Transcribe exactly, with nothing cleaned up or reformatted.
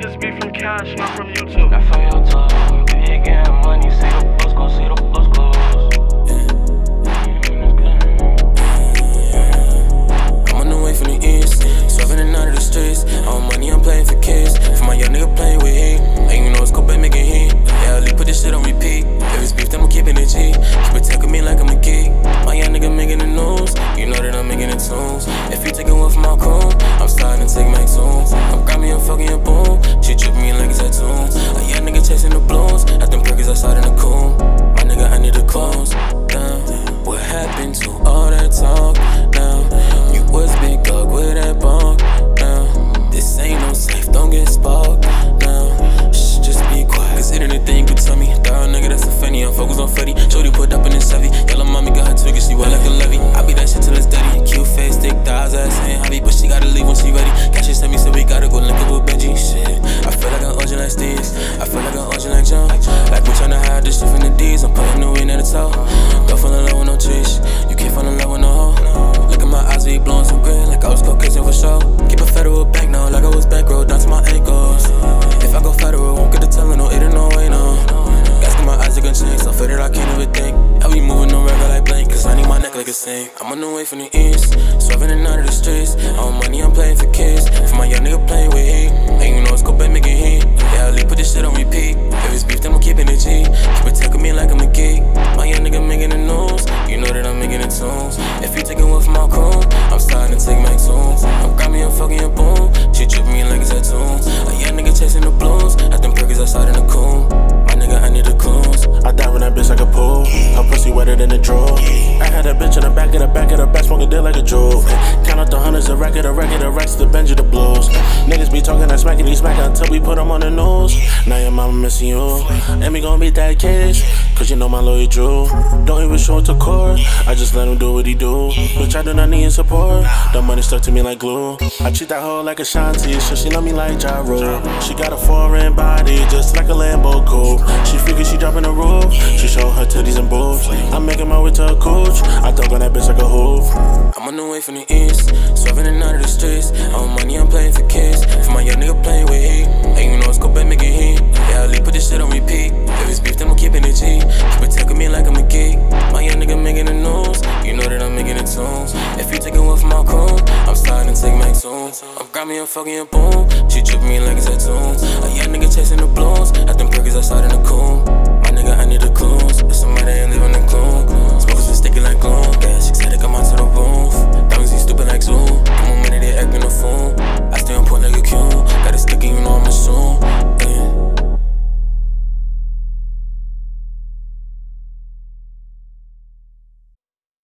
this beat from Cash, not from YouTube. Not from YouTube. If you getting money, see the blues go, see the blues go. I'm on the way from the east, swerving in and out of the streets. All money, I'm playing for kids. For my young nigga playing with heat. And you know it's Cobain making heat. Yeah, Lee put this shit on repeat. If it's beef, then I'm keeping it G. Keep protecting me like I'm a geek. My young nigga making the news. You know that I'm making the tunes. If you taking one from my crew, I'm starting to take my tunes. I'm got me a fucking a boom. She tripping me like it's a tune. A young nigga chasing the blues. At them perkers outside in the cool. My nigga, I need to close down. What happened to all that talk now? You was big dog with that bunk now. This ain't no safe, don't get sparked now. Shh, just be quiet. Cause it ain't anything you can tell me. Dog nigga, that's a funny. I'm focused on Freddy. Shorty put up in this heavy. Yellow mommy got her twiggy, she wet like a levy. I be that shit till it's dirty. Cute face, thick thighs, ass ain't hobby. But she gotta leave when she ready. Cash it sent me, so we gotta go link up with Benji. Shit, I feel like I'm urgent like Steve's. I feel like I'm urgent like John. Like we tryna hide this shit from the D's. I'm putting the wind at the top. Don't fall in love with no trees. You can't fall in love with no hoe. Look at my eyes, we blowing some green. Like I was go kissing for sure. Keep a federal bank now, like I was back road down to my ankles. If I go federal, won't get the telling, no, it ain't no way, no. Gas in my eyes, are gonna change, so faded I can't even think. I be moving no regular like blank, cause I need my neck like a sink. I'm on the way from the east, swerving in and out of the streets. All money, I'm playing for kids. For my young nigga playing with heat. And you know it's Cobain making heat. Yeah, Lee put this shit on repeat. If it's beef, then I'm keeping it G. Keep protecting me like I'm a geek. My young nigga making the news. You know that I'm making the tunes. If you taking one from my crew, I'm starting to take my tunes. I'm got me a fucking a boom. She tripping me like it's a tune. A young nigga chasing the blues. At them perkers outside in the cool. My nigga, I need the clues. I dive in that bitch like a pool. Her pussy wetter than a draw. I had that bitch in the back of the back of the back, smoking dick like a jewel. Count out the hundreds, a record, a record, a racks, the Benji, the blues. Niggas be talking that smacky, they smack until we put them on the news. Now your mama missing you, and we gon' be that case. Cause you know my lawyer Drew. Don't even show it to court. I just let him do what he do. Bitch, I do not need support. The money stuck to me like glue. I treat that hoe like a shanty, so she love me like gyro. She got a foreign body, just like a Lambo coupe. She figure she dropping the roof. She show her titties and boobs. I'm making my way to a coach. I dunk on that bitch like a hoop. I'm on the way from the east, swerving in and out of the streets. All money, I'm playing for kids. For my young nigga playing with heat. And you know it's Cobain making heat. Yeah, Lee put this shit on repeat. If it's beef, then I'm keeping it G. Keep protecting me like I'm a geek. My young nigga making the news. You know that I'm making the tunes. If you taking one from my crew, I'm starting to take my tunes. I'm got me a fucking boom. She tripping me like it's a tune. A young nigga chasing the blue.